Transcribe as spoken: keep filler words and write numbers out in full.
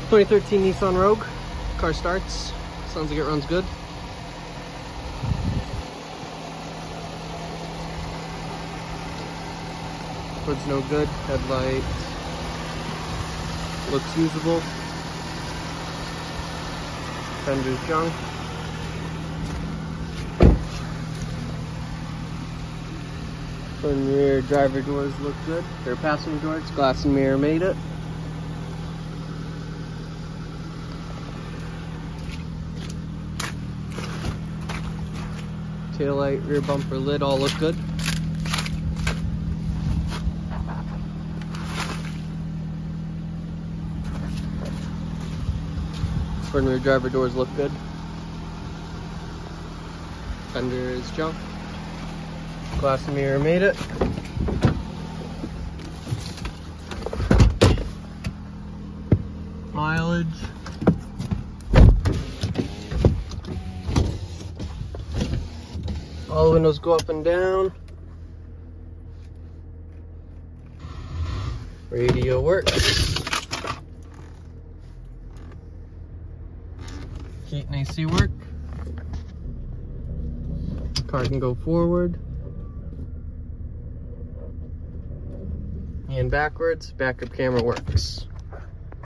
twenty thirteen Nissan Rogue. Car starts. Sounds like it runs good. Hood's no good. Headlight looks usable. Fender's junk. Front and rear driver doors look good. They're passenger doors. Glass and mirror made it. Taillight, rear bumper, lid all look good. Front and rear driver doors look good. Fender is junk. Glass and mirror made it. Mileage. All the windows go up and down. Radio works. Heat and A C work. Car can go forward and backwards. Backup camera works.